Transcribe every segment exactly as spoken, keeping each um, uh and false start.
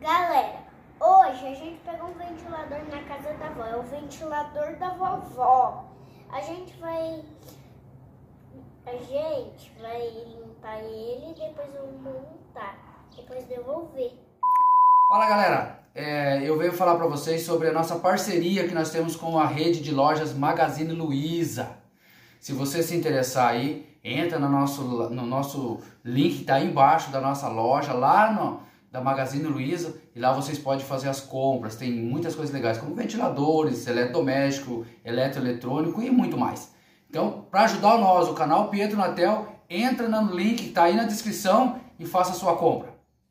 Galera, hoje a gente pegou um ventilador na casa da avó. É o ventilador da vovó. A gente vai... A gente vai limpar ele e depois eu vou montar. Depois devolver. Fala galera, é, eu venho falar para vocês sobre a nossa parceria que nós temos com a rede de lojas Magazine Luiza. Se você se interessar aí, entra no nosso, no nosso link que está aí embaixo da nossa loja, lá no, da Magazine Luiza, e lá vocês podem fazer as compras. Tem muitas coisas legais, como ventiladores, eletrodoméstico, eletroeletrônico e muito mais. Então, para ajudar nós, o canal Pietro Natel, entra no link que está aí na descrição e faça a sua compra.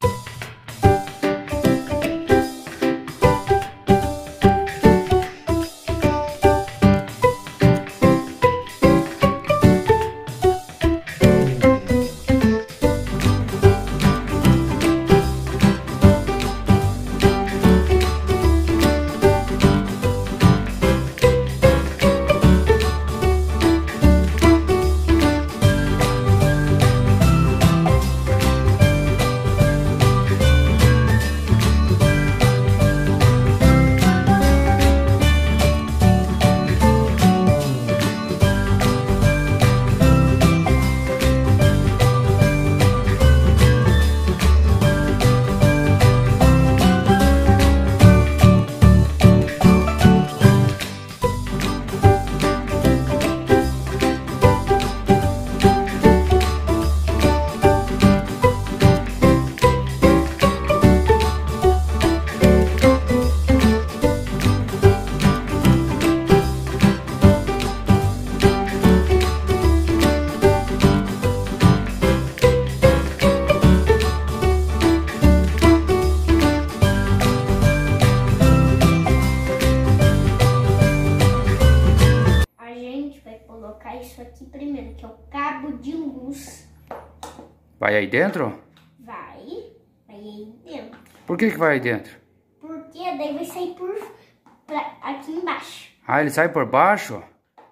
Colocar isso aqui primeiro, que é o cabo de luz. Vai aí dentro? Vai, vai aí dentro. Por que que vai aí dentro? Porque daí vai sair por pra, aqui embaixo. Ah, ele sai por baixo?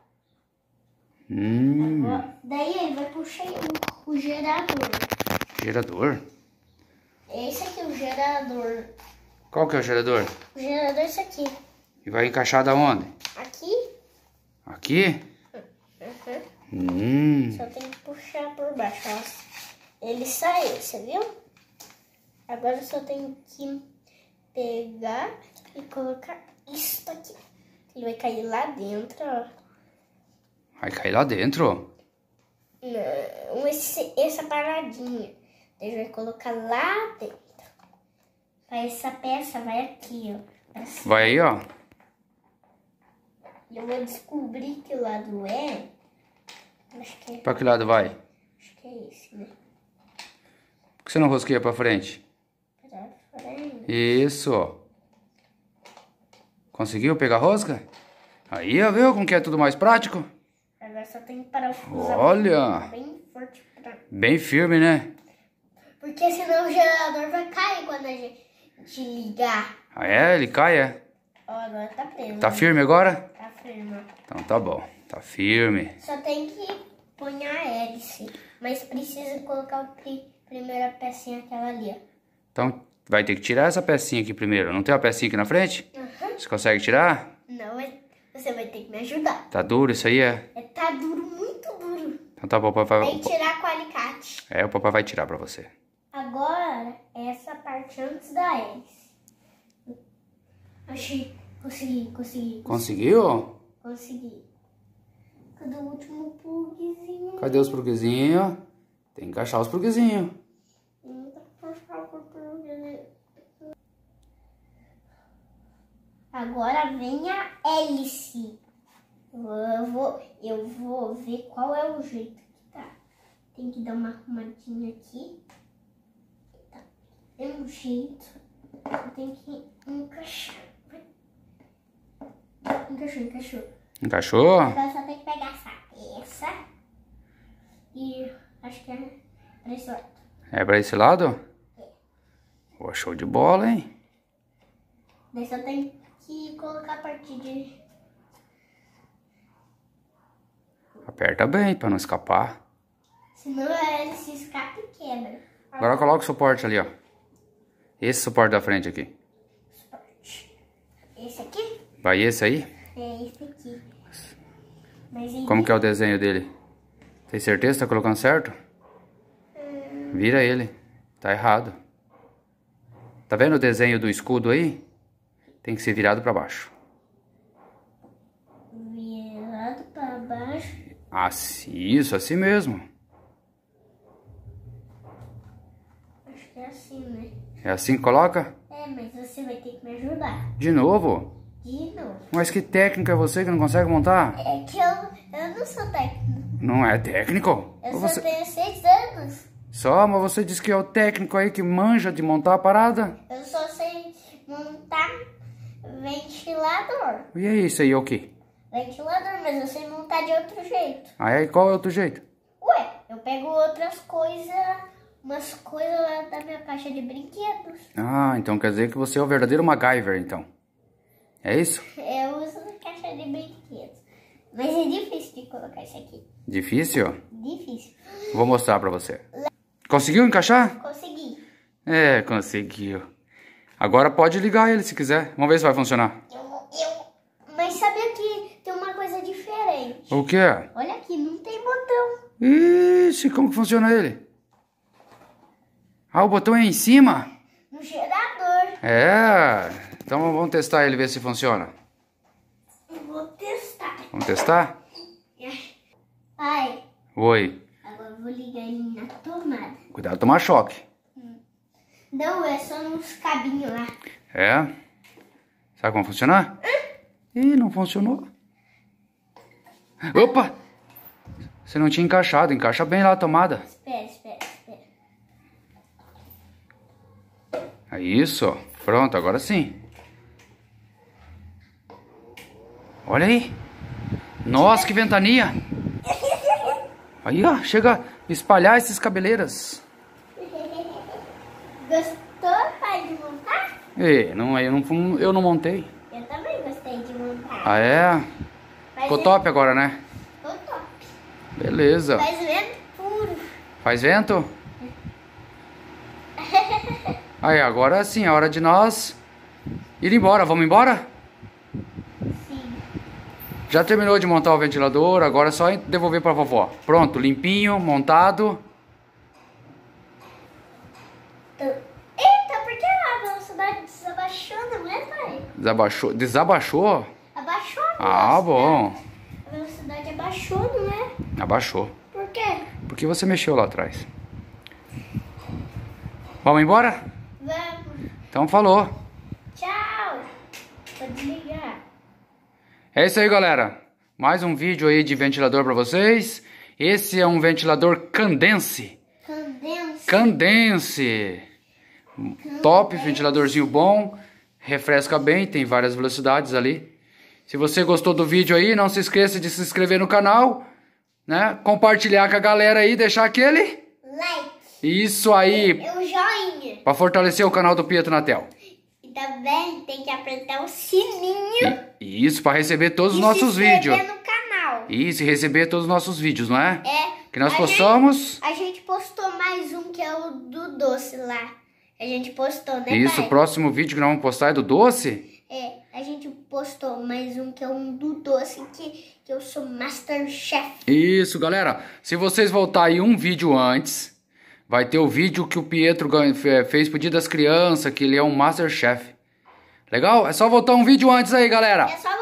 Hum. Agora, daí ele vai puxar o, o gerador. Gerador? Esse aqui é o gerador. Qual que é o gerador? O gerador é esse aqui. E vai encaixar da onde? Aqui. Aqui? Uhum. Hum. Só tem que puxar por baixo, ó. Ele saiu, você viu? Agora só tem que pegar e colocar isso aqui. Ele vai cair lá dentro, ó. Vai cair lá dentro? Não, esse, essa paradinha. Ele vai colocar lá dentro. Aí essa peça vai aqui, ó. Assim. Vai aí, ó. Eu vou descobrir que lado é. Acho que é. Pra que lado vai? Acho que é esse, né? Por que você não rosqueia pra frente? Pra frente. Isso. Conseguiu pegar a rosca? Aí, ó, viu como que é tudo mais prático? Agora só tem que parafusar. Olha. Bem forte pra... Bem firme, né? Porque senão o gerador vai cair quando a gente ligar. Ah, é? Ele cai, é? Ó, agora tá preso. Tá firme agora? Tá firme. Então tá bom. Tá firme. Só tem que pôr a hélice. Mas precisa colocar a pri primeira pecinha, aquela ali, ó. Então vai ter que tirar essa pecinha aqui primeiro. Não tem uma pecinha aqui na frente? Uhum. Você consegue tirar? Não, mas você vai ter que me ajudar. Tá duro isso aí, é? É, tá duro, muito duro. Então tá bom, papai. Tem que tirar com o alicate. É, o papai vai tirar pra você. Agora, essa parte antes da hélice. Achei. Consegui, consegui. Conseguiu? Consegui. Cadê o último plugzinho? Cadê os pluguezinhos? Tem que encaixar os pluguezinhos. Agora vem a hélice. Eu vou, eu vou ver qual é o jeito que tá. Tem que dar uma arrumadinha aqui. Tá. É um jeito. Tem que encaixar. Encaixou, encaixou. Encaixou? Agora só tem que pegar essa peça. E acho que é pra esse lado. É pra esse lado? É. Pô, show de bola, hein? Daí só tem que colocar a partir de... Aperta bem pra não escapar. Senão ele se escapa e quebra. Agora coloca o suporte ali, ó. Esse suporte da frente aqui. Suporte. Esse aqui? Vai esse aí? É esse aqui. Mas ele... Como que é o desenho dele? Tem certeza que tá colocando certo? Hum... Vira ele. Tá errado. Tá vendo o desenho do escudo aí? Tem que ser virado pra baixo. Virado pra baixo? Assim, isso, assim mesmo. Acho que é assim, né? É assim que coloca? É, mas você vai ter que me ajudar. De novo? De novo. Mas que técnico é você que não consegue montar? É que eu, eu não sou técnico. Não é técnico? Eu Você... só tenho seis anos. Só, mas você disse que é o técnico aí que manja de montar a parada? Eu só sei montar ventilador. E é isso aí, é o quê? Ventilador, mas eu sei montar de outro jeito. Ah, é? Qual é o outro jeito? Ué, eu pego outras coisas, umas coisas lá da minha caixa de brinquedos. Ah, então quer dizer que você é o verdadeiro MacGyver, então. É isso? Eu uso na caixa de brinquedos. Mas é difícil de colocar isso aqui. Difícil? Difícil. Vou mostrar pra você. Conseguiu encaixar? Consegui. É, conseguiu. Agora pode ligar ele se quiser. Vamos ver se vai funcionar. Eu, eu... Mas sabia que tem uma coisa diferente? O quê? Olha aqui, não tem botão. Ixi, como que funciona ele? Ah, o botão é em cima? No gerador. É. Então vamos testar ele, ver se funciona. Eu vou testar. Vamos testar? Pai, Oi. agora eu vou ligar ele na tomada. Cuidado de tomar choque. Não, é só nos cabinhos lá. É? Sabe como funcionar? Ih, não funcionou. Opa! Você não tinha encaixado. Encaixa bem lá a tomada. Espera, espera, espera. É isso. Pronto, agora sim. Olha aí. Nossa, que ventania. Aí, ó. Chega a espalhar esses cabeleiras. Gostou, pai, de montar? Ei, não, eu, não, eu não montei. Eu também gostei de montar. Ah, é? Mas Ficou é- top agora, né? Ficou top. Beleza. Faz vento puro. Faz vento? Aí, agora sim, é hora de nós ir embora. Vamos embora? Sim. Já terminou de montar o ventilador, agora é só devolver pra vovó. Pronto, limpinho, montado. Eita, por que a velocidade desabaixou, não é, pai? Desabaixou? Desabaixou? Abaixou a Ah, velocidade. bom. A velocidade abaixou, não é? Abaixou. Por quê? Porque você mexeu lá atrás. Vamos embora? Vamos. Então falou. Tchau. Vou desligar. É isso aí, galera. Mais um vídeo aí de ventilador pra vocês. Esse é um ventilador Candense. Candense. Candense. Top, ventiladorzinho bom. Refresca bem, tem várias velocidades ali. Se você gostou do vídeo aí, não se esqueça de se inscrever no canal, né? Compartilhar com a galera aí, deixar aquele Like. isso aí, E o joinha. para fortalecer o canal do Pietro Natel. E também tem que apertar o sininho. E isso para receber todos os e nossos se inscrever vídeos. no canal. Isso, e receber todos os nossos vídeos, não é? É. Que nós a possamos. Gente, a gente postou mais um que é o do doce lá. A gente postou, né, Isso, pai? o próximo vídeo que nós vamos postar é do doce. É, a gente postou mais um que é um do doce, que, que eu sou Masterchef. Isso, galera. Se vocês voltarem aí um vídeo antes, vai ter o vídeo que o Pietro ganha- fe- fez pro Dia das Crianças, que ele é um Masterchef. Legal? É só voltar um vídeo antes aí, galera. É só